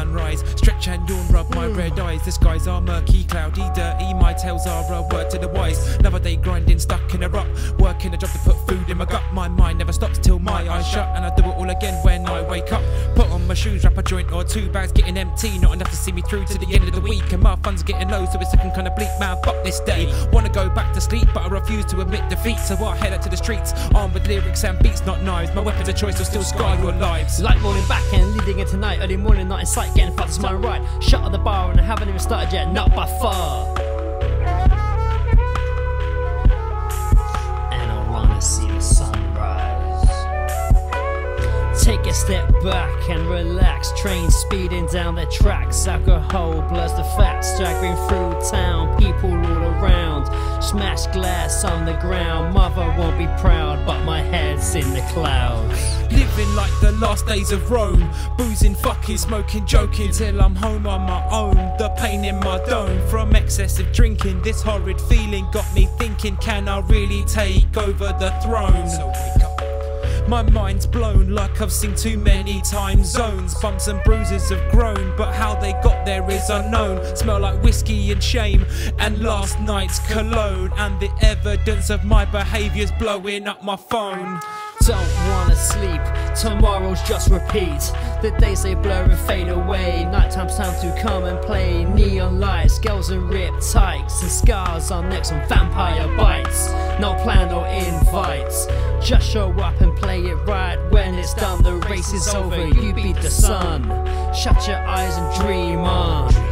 sunrise. Stretch and yawn, rub my red eyes. The skies are murky, cloudy, dirty. My tales are a word to the wise. Another day grinding, stuck in a rut. Working a job to put food in my gut. My mind never stops till my eyes shut. And I do it all again when I wake up. Put on my shoes, wrap a joint or two. Bags getting empty, not enough to see me through to the end of the week. And my funds are getting low, so it's looking kinda bleak. Man, fuck this day. Wanna go back to sleep, but I refuse to admit defeat. So I head out to the streets, armed with lyrics and beats, not knives. My weapons of choice will still scar your lives. Light morning back and leading into night. Early morning, not in sight, getting fucked is my right. Shut at the bar and I haven't even started yet, not by far. And I wanna see the sunrise. Take a step back and relax. Train speeding down the tracks. Alcohol blurs the facts. Staggering through town, people all around. Smash glass on the ground. Mother won't be proud, but my head's in the clouds. Living like the last days of Rome. Boozing, fucking, smoking, joking till I'm home on my own. The pain in my dome from excessive drinking. This horrid feeling got me thinking, can I really take over the throne? So wake up. My mind's blown like I've seen too many time zones. Bumps and bruises have grown, but how they got there is unknown. Smell like whiskey and shame and last night's cologne. And the evidence of my behaviour's blowing up my phone. Don't wanna sleep, tomorrow's just repeat. The days they blur and fade away. Nighttime's time to come and play. Neon lights, girls in ripped tights, and scars on necks and vampire bites. No plan or invites, just show up and play it right. When it's done, the race is over, you beat the sun. Shut your eyes and dream on.